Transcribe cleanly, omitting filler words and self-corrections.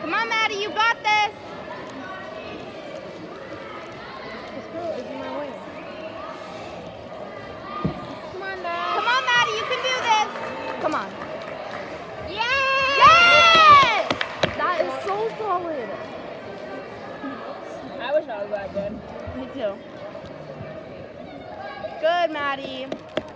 Come on, Maddie, you got this. This girl is in my way. Come on, Dad. Come on, Maddie, you can do this. Come on. Yes! Yes! That is so solid. I wish I was that good. Me too. Good, Maddie.